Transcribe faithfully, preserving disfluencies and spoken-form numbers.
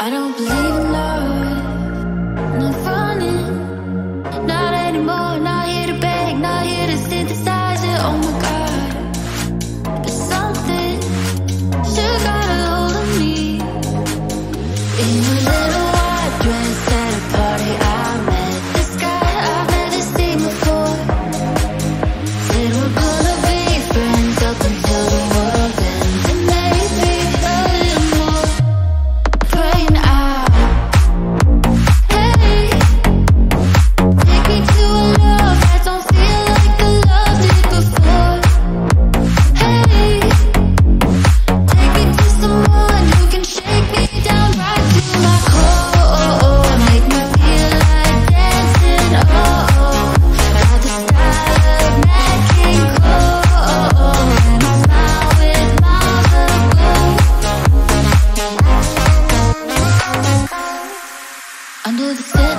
I don't believe in love, not running, not anymore. Not here to beg, not here to synthesize it. Oh my God, but something still got a hold of me. In a little white dress at a party, I met this guy I've never seen before. Said we're gonna be friends up until the world ends, and maybe a little more. Praying out, hey, take me to a love that don't feel like the love did before. Hey, take me to someone who can shake me down right to my core. Make me feel like dancing, oh, oh. Got the style of Nat King Cole, and a smile with miles of gold. Under the stairs